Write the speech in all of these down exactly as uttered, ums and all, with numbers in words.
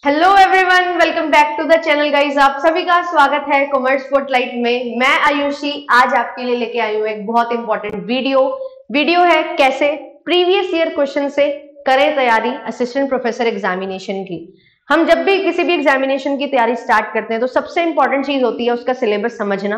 Hello everyone, welcome back to the channel guys. आप सभी का स्वागत है कॉमर्स स्पॉटलाइट में। मैं आयुषी आज आपके लिए लेके आई हूँ एक बहुत इंपॉर्टेंट वीडियो वीडियो है कैसे प्रीवियस ईयर क्वेश्चन से करें तैयारी असिस्टेंट प्रोफेसर एग्जामिनेशन की। हम जब भी किसी भी एग्जामिनेशन की तैयारी स्टार्ट करते हैं तो सबसे इंपॉर्टेंट चीज होती है उसका सिलेबस समझना,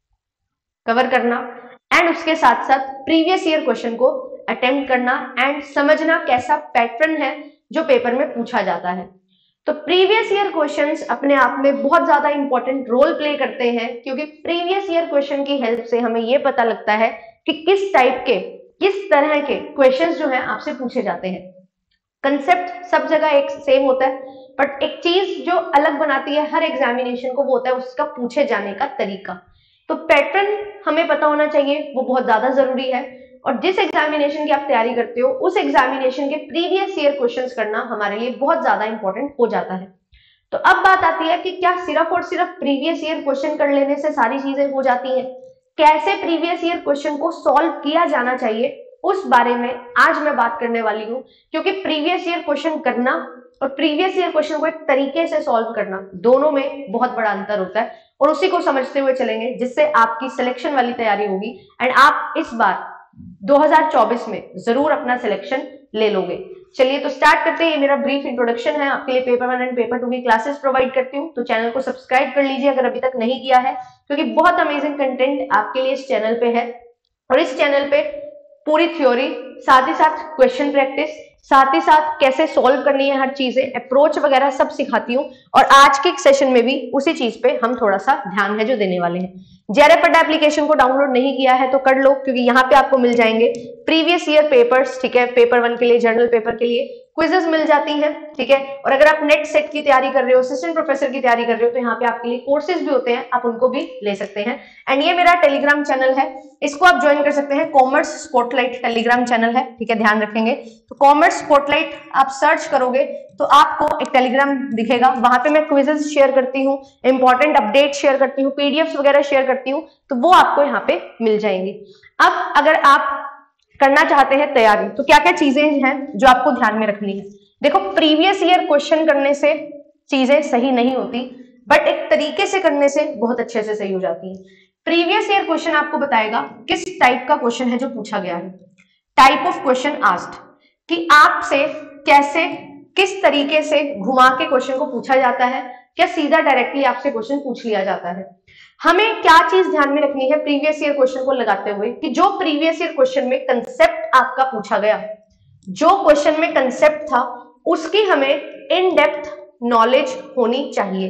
कवर करना एंड उसके साथ साथ प्रीवियस ईयर क्वेश्चन को अटेम्प्ट करना एंड समझना कैसा पैटर्न है जो पेपर में पूछा जाता है। तो प्रीवियस ईयर क्वेश्चंस अपने आप में बहुत ज्यादा इंपॉर्टेंट रोल प्ले करते हैं, क्योंकि प्रीवियस ईयर क्वेश्चन की हेल्प से हमें यह पता लगता है कि किस टाइप के किस तरह के क्वेश्चंस जो हैं आपसे पूछे जाते हैं। कंसेप्ट सब जगह एक सेम होता है, बट एक चीज जो अलग बनाती है हर एग्जामिनेशन को वो होता है उसका पूछे जाने का तरीका। तो पैटर्न हमें पता होना चाहिए, वो बहुत ज्यादा जरूरी है। और जिस एग्जामिनेशन की आप तैयारी करते हो उस एग्जामिनेशन के प्रीवियस ईयर क्वेश्चंस करना हमारे लिए बहुत ज्यादा इंपॉर्टेंट हो जाता है। तो अब बात आती है कि क्या सिर्फ और सिर्फ प्रीवियस ईयर क्वेश्चन कर लेने से सारी चीजें हो जाती हैं? कैसे प्रीवियस ईयर क्वेश्चन को सॉल्व किया जाना चाहिए उस बारे में आज मैं बात करने वाली हूँ, क्योंकि प्रीवियस ईयर क्वेश्चन करना और प्रीवियस ईयर क्वेश्चन को एक तरीके से सॉल्व करना दोनों में बहुत बड़ा अंतर होता है, और उसी को समझते हुए चलेंगे जिससे आपकी सिलेक्शन वाली तैयारी होगी एंड आप इस बार दो हज़ार चौबीस में जरूर अपना सिलेक्शन ले लोगे। चलिए तो स्टार्ट करते हैं। ये मेरा ब्रीफ इंट्रोडक्शन है। आपके लिए paper one and paper two की क्लासेस प्रोवाइड करती हूँ, तो चैनल को सब्सक्राइब कर लीजिए अगर अभी तक नहीं किया है, क्योंकि बहुत अमेजिंग कंटेंट आपके लिए इस चैनल पे है। और इस चैनल पे पूरी थ्योरी, साथ ही साथ क्वेश्चन प्रैक्टिस, साथ ही साथ कैसे सॉल्व करनी है हर चीजें, अप्रोच वगैरह सब सिखाती हूँ। और आज के सेशन में भी उसी चीज पे हम थोड़ा सा ध्यान है जो देने वाले हैं। जेआरएफ अड्डा एप्लीकेशन को डाउनलोड नहीं किया है तो कर लो, क्योंकि यहाँ पे आपको मिल जाएंगे प्रीवियस ईयर पेपर्स, ठीक है। पेपर वन के लिए, जर्नल पेपर के लिए क्विजेस मिल जाती हैं, ठीक है। और अगर आप नेट सेट की तैयारी कर रहे हो, असिस्टेंट प्रोफेसर की तैयारी कर रहे हो, तो यहाँ पे आपके लिए कोर्सेज भी होते हैं, आप उनको भी ले सकते हैं। एंड ये मेरा टेलीग्राम चैनल है, इसको आप ज्वाइन कर सकते हैं। कॉमर्स स्पॉटलाइट टेलीग्राम चैनल है, ठीक है, ध्यान रखेंगे। तो कॉमर्स स्पॉटलाइट आप सर्च करोगे तो आपको एक टेलीग्राम दिखेगा, वहां पे मैं क्विजेस शेयर करती हूँ, इंपॉर्टेंट अपडेट शेयर करती हूँ, पीडीएफ वगैरह शेयर करती हूँ, तो वो आपको यहाँ पे मिल जाएंगी। अब अगर आप करना चाहते हैं तैयारी तो क्या क्या चीजें हैं जो आपको ध्यान में रखनी है। देखो, प्रीवियस ईयर क्वेश्चन करने से चीजें सही नहीं होती, बट एक तरीके से करने से बहुत अच्छे से सही हो जाती है। प्रीवियस ईयर क्वेश्चन आपको बताएगा किस टाइप का क्वेश्चन है जो पूछा गया है, टाइप ऑफ क्वेश्चन आस्क्ड, कि आपसे कैसे किस तरीके से घुमा के क्वेश्चन को पूछा जाता है, क्या सीधा डायरेक्टली आपसे क्वेश्चन पूछ लिया जाता है। हमें क्या चीज ध्यान में रखनी है प्रीवियस ईयर क्वेश्चन को लगाते हुए, कि जो प्रीवियस ईयर क्वेश्चन में कंसेप्ट आपका पूछा गया, जो क्वेश्चन में कंसेप्ट था उसकी हमें इन डेप्थ नॉलेज होनी चाहिए।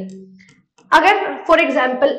अगर फॉर एग्जांपल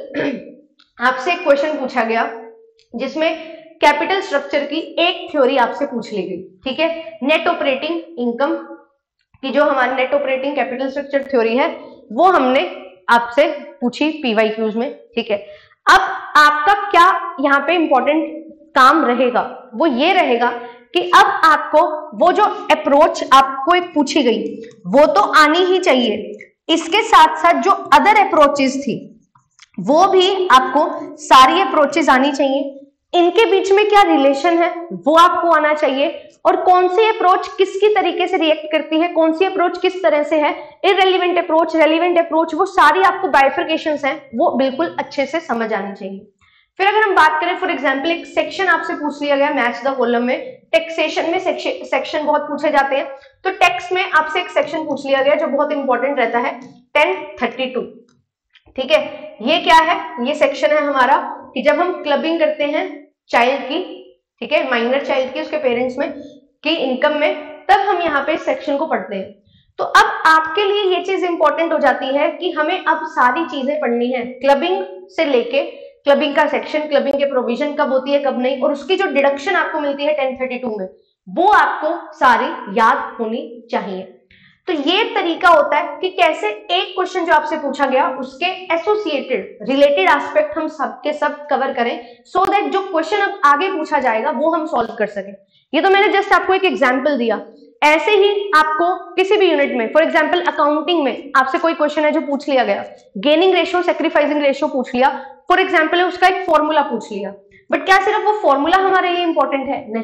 आपसे एक क्वेश्चन पूछा गया जिसमें कैपिटल स्ट्रक्चर की एक थ्योरी आपसे पूछ ली गई, ठीक है, नेट ऑपरेटिंग इनकम की जो हमारी net operating capital structure theory है वो हमने आपसे पूछी पीवाईक्यूज में, ठीक है। अब आपका क्या यहाँ पे इंपॉर्टेंट काम रहेगा, वो ये रहेगा कि अब आपको वो जो अप्रोच आपको एक पूछी गई वो तो आनी ही चाहिए, इसके साथ साथ जो अदर अप्रोचेस थी वो भी आपको सारी अप्रोचेस आनी चाहिए। इनके बीच में क्या रिलेशन है वो आपको आना चाहिए, और कौन सी अप्रोच किसकी तरीके से रिएक्ट करती है, कौन सी अप्रोच किस तरह से है, इररेलेवेंट अप्रोच, रेलेवेंट अप्रोच, वो सारी आपको बाइफर्केशंस हैं वो बिल्कुल अच्छे से समझ आनी चाहिए। फिर अगर हम बात करें फॉर एग्जांपल एक सेक्शन आपसे पूछ लिया गया मैच द कॉलम में, टैक्सेशन में सेक्शन सेक्शन बहुत पूछे जाते हैं, तो टैक्स में आपसे एक सेक्शन पूछ लिया गया जो बहुत इंपॉर्टेंट रहता है टेन थर्टी टू, ठीक है। ये क्या है, ये सेक्शन है हमारा कि जब हम क्लबिंग करते हैं चाइल्ड की, ठीक है, माइनर चाइल्ड की, उसके पेरेंट्स में की इनकम में, तब हम यहाँ पे सेक्शन को पढ़ते हैं। तो अब आपके लिए ये चीज इंपॉर्टेंट हो जाती है कि हमें अब सारी चीजें पढ़नी है, क्लबिंग से लेके क्लबिंग का सेक्शन, क्लबिंग के प्रोविजन कब होती है कब नहीं, और उसकी जो डिडक्शन आपको मिलती है टेन थर्टी टू में, वो आपको सारी याद होनी चाहिए। तो ये तरीका होता है कि कैसे एक क्वेश्चन जो आपसे पूछा गया उसके एसोसिएटेड रिलेटेड एस्पेक्ट हम सब के सब कवर करें, सो so दैट जो क्वेश्चन अब आगे पूछा जाएगा वो हम सॉल्व कर सकें। ये तो मैंने जस्ट आपको एक एग्जांपल दिया। ऐसे ही आपको किसी भी यूनिट में, फॉर एग्जांपल अकाउंटिंग में आपसे कोई क्वेश्चन है जो पूछ लिया गया, गेनिंग रेशियो, सैक्रिफाइसिंग रेशियो पूछ लिया, फॉर एग्जांपल उसका एक फॉर्मूला पूछ लिया, बट क्या सिर्फ वो फॉर्मूला हमारे लिए इंपॉर्टेंट है? नहीं,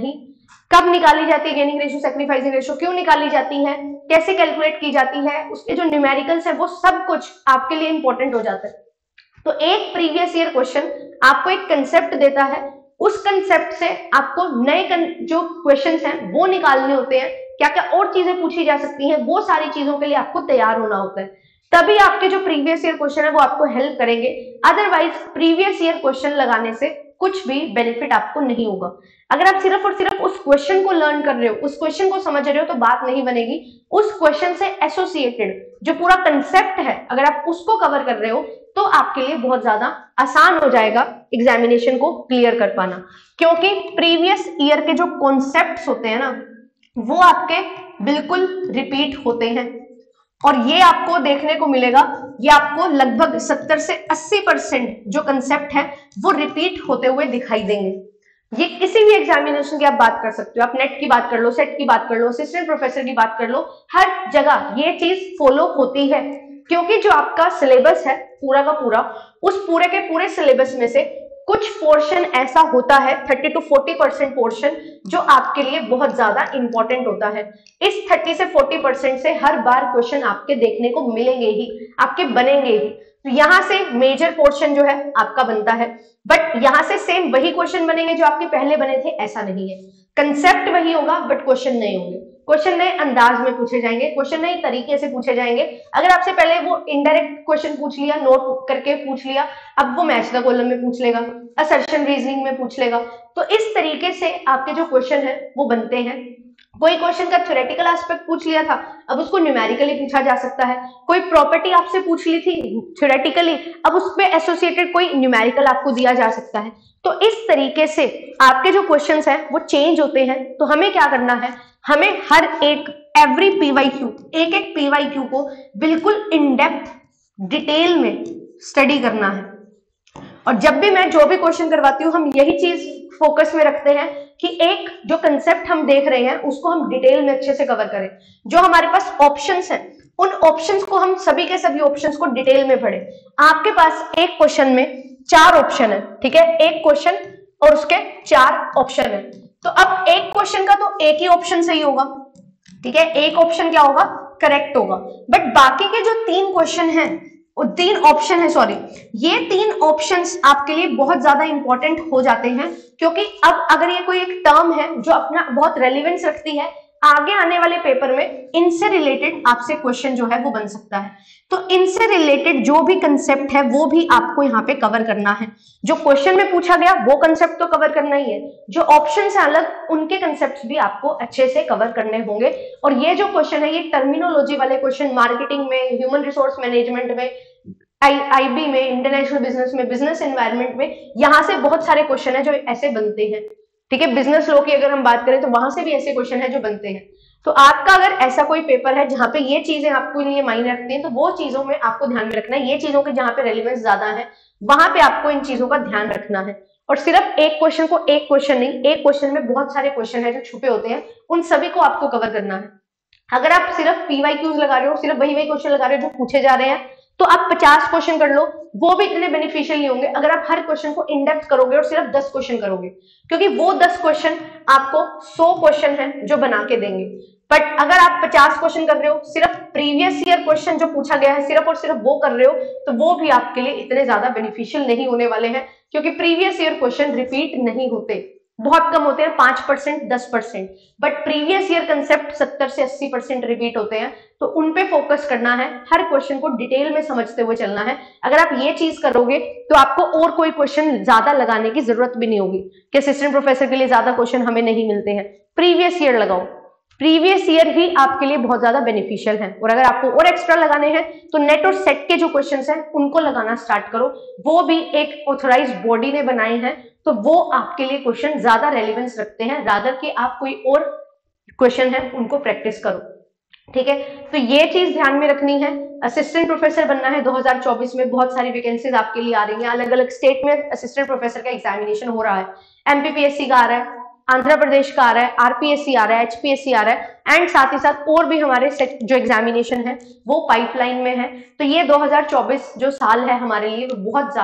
कब निकाली जाती है गेनिंग रेशियो, सैक्रिफाइसिंग रेशियो, क्यों निकाली जाती है, कैसे कैलकुलेट की जाती है, उसके जो न्यूमेरिकल्स है वो सब कुछ आपके लिए इंपॉर्टेंट हो जाता है। तो एक प्रीवियस ईयर क्वेश्चन आपको एक कंसेप्ट देता है, उस कंसेप्ट से आपको नए जो क्वेश्चंस हैं वो निकालने होते हैं, क्या क्या और चीजें पूछी जा सकती हैं, वो सारी चीजों के लिए आपको तैयार होना होता है, तभी आपके जो प्रीवियस ईयर क्वेश्चन है वो आपको हेल्प करेंगे। अदरवाइज प्रीवियस ईयर क्वेश्चन लगाने से कुछ भी बेनिफिट आपको नहीं होगा। अगर आप सिर्फ और सिर्फ उस क्वेश्चन को लर्न कर रहे हो, उस क्वेश्चन को समझ रहे हो, तो बात नहीं बनेगी। उस क्वेश्चन से एसोसिएटेड जो पूरा कंसेप्ट है, अगर आप उसको कवर कर रहे हो तो आपके लिए बहुत ज्यादा आसान हो जाएगा एग्जामिनेशन को क्लियर कर पाना, क्योंकि प्रीवियस ईयर के जो कॉन्सेप्ट्स होते हैं ना वो आपके बिल्कुल रिपीट होते हैं, और ये आपको देखने को मिलेगा, ये आपको लगभग सत्तर से अस्सी परसेंट जो कंसेप्ट है वो रिपीट होते हुए दिखाई देंगे। ये किसी भी एग्जामिनेशन की आप बात कर सकते हो, आप नेट की बात कर लो, सेट की बात कर लो, असिस्टेंट प्रोफेसर की बात कर लो, हर जगह ये चीज फॉलो होती है, क्योंकि जो आपका सिलेबस है पूरा का पूरा, उस पूरे के पूरे सिलेबस में से कुछ पोर्शन ऐसा होता है, thirty to forty percent portion जो आपके लिए बहुत ज्यादा इंपॉर्टेंट होता है। इस थर्टी से फोर्टी परसेंट से हर बार क्वेश्चन आपके देखने को मिलेंगे ही, आपके बनेंगे ही। तो यहाँ से मेजर पोर्शन जो है आपका बनता है, बट यहाँ से सेम वही क्वेश्चन बनेंगे जो आपके पहले बने थे, ऐसा नहीं है। कंसेप्ट वही होगा बट क्वेश्चन नहीं होंगे, क्वेश्चन नए अंदाज में पूछे जाएंगे, क्वेश्चन नए तरीके से पूछे जाएंगे। अगर आपसे पहले वो इनडायरेक्ट क्वेश्चन पूछ लिया, नोट करके पूछ लिया, अब वो मैच द कॉलम में पूछ लेगा, असर्शन रीजनिंग में पूछ लेगा। तो इस तरीके से आपके जो क्वेश्चन है वो बनते हैं। कोई क्वेश्चन का थ्योरेटिकल एस्पेक्ट पूछ लिया था, अब उसको न्यूमेरिकली पूछा जा सकता है। कोई प्रॉपर्टी आपसे पूछ ली थी थ्योरेटिकली, अब उस पे एसोसिएटेड कोई न्यूमेरिकल आपको दिया जा सकता है। तो इस तरीके से आपके जो क्वेश्चंस हैं वो चेंज होते हैं। तो हमें क्या करना है, हमें हर एक एवरी पीवाईक्यू, एक एक पीवाईक्यू को बिल्कुल इन डेप्थ डिटेल में स्टडी करना है। और जब भी मैं जो भी क्वेश्चन करवाती हूँ, हम यही चीज फोकस में रखते हैं कि एक जो कंसेप्ट हम देख रहे हैं उसको हम डिटेल में अच्छे से कवर करें। जो हमारे पास ऑप्शंस हैं, उन ऑप्शंस को हम सभी के सभी ऑप्शंस को डिटेल में पढ़ें। आपके पास एक क्वेश्चन में चार ऑप्शन है, ठीक है, एक क्वेश्चन और उसके चार ऑप्शन है। तो अब एक क्वेश्चन का तो एक ही ऑप्शन सही होगा, ठीक है, एक ऑप्शन क्या होगा, करेक्ट होगा। बट बाकी के जो तीन क्वेश्चन हैं, तीन ऑप्शन है, सॉरी, ये तीन ऑप्शंस आपके लिए बहुत ज्यादा इंपॉर्टेंट हो जाते हैं, क्योंकि अब अगर ये कोई एक टर्म है जो अपना बहुत रेलिवेंस रखती है, आगे आने वाले पेपर में इनसे रिलेटेड आपसे क्वेश्चन जो है वो बन सकता है। तो इनसे रिलेटेड जो भी कंसेप्ट है वो भी आपको यहाँ पे कवर करना है। जो क्वेश्चन में पूछा गया वो कंसेप्ट तो कवर करना ही है, जो ऑप्शन है अलग, उनके कंसेप्ट भी आपको अच्छे से कवर करने होंगे। और ये जो क्वेश्चन है, ये टर्मिनोलॉजी वाले क्वेश्चन, मार्केटिंग में, ह्यूमन रिसोर्स मैनेजमेंट में, आई आईबी में, इंटरनेशनल बिजनेस में, बिजनेस एनवायरनमेंट में, यहाँ से बहुत सारे क्वेश्चन है जो ऐसे बनते हैं, ठीक है। बिजनेस लॉ की अगर हम बात करें तो वहां से भी ऐसे क्वेश्चन है जो बनते हैं। तो आपका अगर ऐसा कोई पेपर है जहां पे ये चीजें आपको लिए मायने रखती हैं, तो वो चीजों में आपको ध्यान में रखना है। ये चीजों के जहां पे रेलिवेंस ज्यादा है वहां पे आपको इन चीजों का ध्यान रखना है। और सिर्फ एक क्वेश्चन को एक क्वेश्चन नहीं, एक क्वेश्चन में बहुत सारे क्वेश्चन है जो छुपे होते हैं, उन सभी को आपको कवर करना है। अगर आप सिर्फ पीवाईक्यूज लगा रहे हो, सिर्फ वही वही क्वेश्चन लगा रहे हो जो पूछे जा रहे हैं, तो आप पचास क्वेश्चन कर लो, वो भी इतने बेनिफिशियल नहीं होंगे अगर आप हर क्वेश्चन को इन डेप्थ करोगे और सिर्फ दस क्वेश्चन करोगे, क्योंकि वो दस क्वेश्चन आपको सौ क्वेश्चन है जो बना के देंगे। बट अगर आप पचास क्वेश्चन कर रहे हो, सिर्फ प्रीवियस ईयर क्वेश्चन जो पूछा गया है सिर्फ और सिर्फ वो कर रहे हो, तो वो भी आपके लिए इतने ज्यादा बेनिफिशियल नहीं होने वाले हैं, क्योंकि प्रीवियस ईयर क्वेश्चन रिपीट नहीं होते, बहुत कम होते हैं, पांच परसेंट दस परसेंट। बट प्रीवियस ईयर कंसेप्ट सत्तर से अस्सी परसेंट रिपीट होते हैं। तो उन पे फोकस करना है, हर क्वेश्चन को डिटेल में समझते हुए चलना है। अगर आप ये चीज करोगे तो आपको और कोई क्वेश्चन ज्यादा लगाने की जरूरत भी नहीं होगी कि असिस्टेंट प्रोफेसर के लिए ज्यादा क्वेश्चन हमें नहीं मिलते हैं। प्रीवियस ईयर लगाओ, प्रीवियस ईयर ही आपके लिए बहुत ज्यादा बेनिफिशियल है। और अगर आपको और एक्स्ट्रा लगाने हैं तो नेट और सेट के जो क्वेश्चंस हैं उनको लगाना स्टार्ट करो, वो भी एक ऑथराइज्ड बॉडी ने बनाए हैं, तो वो आपके लिए क्वेश्चन ज्यादा रेलिवेंस रखते हैं, रादर कि आप कोई और क्वेश्चन है उनको प्रैक्टिस करो, ठीक है। तो ये चीज ध्यान में रखनी है। असिस्टेंट प्रोफेसर बनना है दो हज़ार चौबीस में, बहुत सारी वैकेंसीज आपके लिए आ रही हैं, अलग अलग स्टेट में असिस्टेंट प्रोफेसर का एग्जामिनेशन हो रहा है, एमपीपीएससी का आ रहा है, आंध्र प्रदेश का आ रहा है, आरपीएससी आ रहा है, एचपीएससी आ रहा है, एंड साथ ही साथ और भी हमारे जो एग्जामिनेशन है वो पाइपलाइन में है। तो ये दो हज़ार चौबीस जो साल है हमारे लिए वो बहुत ज्यादा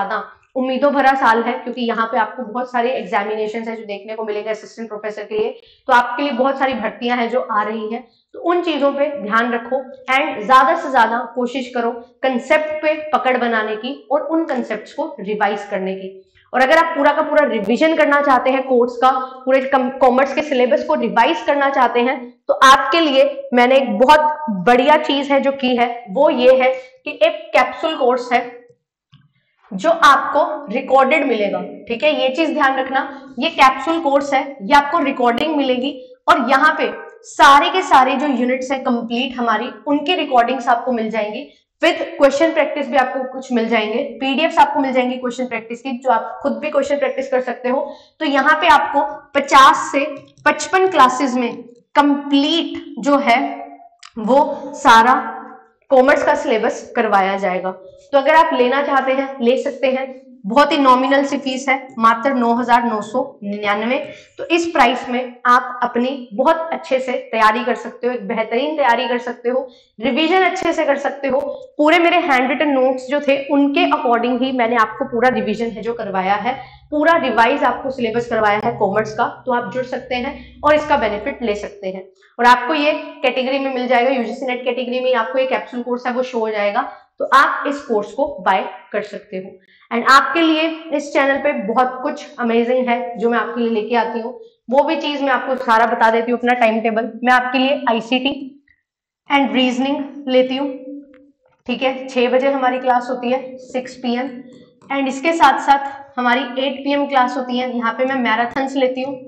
उम्मीदों भरा साल है, क्योंकि यहाँ पे आपको बहुत सारे एग्जामिनेशन है जो देखने को मिलेंगे असिस्टेंट प्रोफेसर के लिए। तो आपके लिए बहुत सारी भर्तियां हैं जो आ रही हैं, तो उन चीजों पे ध्यान रखो एंड ज्यादा से ज्यादा कोशिश करो कंसेप्ट पे पकड़ बनाने की और उन कंसेप्ट को रिवाइज करने की। और अगर आप पूरा का पूरा रिवीजन करना चाहते हैं कोर्स का, पूरे कॉमर्स के सिलेबस को रिवाइज करना चाहते हैं, तो आपके लिए मैंने एक बहुत बढ़िया चीज है जो की है, वो ये है कि एक कैप्सूल कोर्स है जो आपको रिकॉर्डेड मिलेगा। ठीक है, ये चीज ध्यान रखना, ये कैप्सूल कोर्स है, ये आपको रिकॉर्डिंग मिलेगी और यहाँ पे सारे के सारे जो यूनिट्स है कंप्लीट हमारी, उनकी रिकॉर्डिंग्स आपको मिल जाएंगी, विद क्वेश्चन प्रैक्टिस भी आपको कुछ मिल जाएंगे, पीडीएफ आपको मिल जाएंगी क्वेश्चन प्रैक्टिस की, जो आप खुद भी क्वेश्चन प्रैक्टिस कर सकते हो। तो यहाँ पे आपको पचास से पचपन क्लासेस में कंप्लीट जो है वो सारा कॉमर्स का सिलेबस करवाया जाएगा। तो अगर आप लेना चाहते हैं ले सकते हैं, बहुत ही नॉमिनल सी फीस है, मात्र नौ हजार नौ सौ निन्यानवे। तो इस प्राइस में आप अपनी बहुत अच्छे से तैयारी कर सकते हो, एक बेहतरीन तैयारी कर सकते हो, रिवीजन अच्छे से कर सकते हो। पूरे मेरे हैंड रिटन नोट्स जो थे उनके अकॉर्डिंग ही मैंने आपको पूरा रिवीजन है जो करवाया है, पूरा रिवाइज आपको सिलेबस करवाया है कॉमर्स का। तो आप जुड़ सकते हैं और इसका बेनिफिट ले सकते हैं। और आपको ये कैटेगरी में मिल जाएगा, यूजीसी नेट कैटेगरी में आपको एक कैप्सूल कोर्स है वो शो हो जाएगा, तो आप इस कोर्स को बाय कर सकते हो। एंड आपके लिए इस चैनल पे बहुत कुछ अमेजिंग है जो मैं आपके लिए लेके आती हूँ, वो भी चीज मैं आपको सारा बता देती हूँ। अपना टाइम टेबल मैं आपके लिए आईसीटी एंड रीजनिंग लेती हूँ, ठीक है, छह बजे हमारी क्लास होती है सिक्स पी एम एंड इसके साथ साथ हमारी एट पी एम क्लास होती है। यहाँ पे मैं मैराथन्स लेती हूँ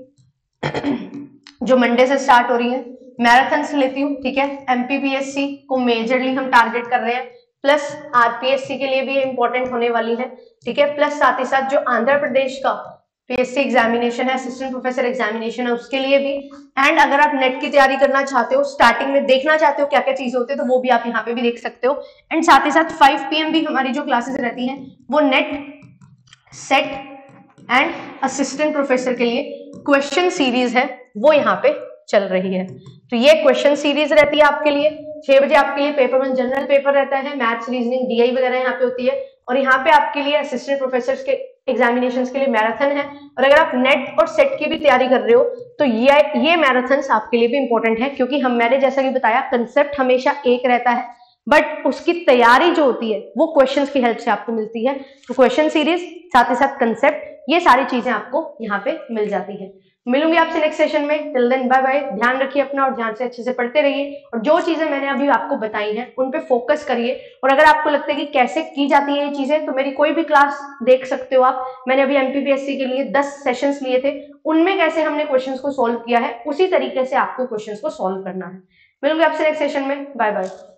जो मंडे से स्टार्ट हो रही है, मैराथन्स लेती हूँ, ठीक है। एमपीपीएससी को मेजरली हम टारगेट कर रहे हैं, प्लस आरपीएससी के लिए भी इंपॉर्टेंट होने वाली है, ठीक है। प्लस साथ ही साथ जो आंध्र प्रदेश का पीएससी एग्जामिनेशन है, असिस्टेंट प्रोफेसर एग्जामिनेशन है, उसके लिए भी। एंड अगर आप नेट की तैयारी करना चाहते हो, स्टार्टिंग में देखना चाहते हो क्या क्या चीजें होती है, तो वो भी आप यहाँ पे भी देख सकते हो। एंड साथ ही साथ फाइव पी एम भी हमारी जो क्लासेस रहती हैं वो NET, SET and assistant professor के लिए क्वेश्चन सीरीज है वो यहाँ पे चल रही है। तो ये क्वेश्चन सीरीज रहती है आपके लिए। छह बजे आपके लिए पेपर वन जनरल पेपर रहता है, मैथ्स, रीजनिंग, डीआई वगैरह यहाँ पे होती है। और यहाँ पे आपके लिए असिस्टेंट प्रोफेसर के एग्जामिनेशंस के लिए मैराथन है। और अगर आप नेट और सेट की भी तैयारी कर रहे हो तो ये ये मैराथन्स आपके लिए भी इंपॉर्टेंट है, क्योंकि हम मैंने जैसा कि बताया कंसेप्ट हमेशा एक रहता है, बट उसकी तैयारी जो होती है वो क्वेश्चंस की हेल्प से आपको मिलती है। तो क्वेश्चन सीरीज साथ ही साथ कंसेप्ट, ये सारी चीजें आपको यहाँ पे मिल जाती है। मिलूंगी आपसे नेक्स्ट सेशन में, टिल देन बाय बाय। ध्यान रखिए अपना और ध्यान से अच्छे से पढ़ते रहिए, और जो चीजें मैंने अभी आपको बताई हैं उन पे फोकस करिए। और अगर आपको लगता है कि कैसे की जाती है ये चीजें, तो मेरी कोई भी क्लास देख सकते हो आप। मैंने अभी एमपीपीएससी के लिए दस सेशंस लिए थे, उनमें कैसे हमने क्वेश्चंस को सॉल्व किया है, उसी तरीके से आपको क्वेश्चंस को सॉल्व करना है। मिलूंगी आपसे नेक्स्ट सेशन में, बाय बाय।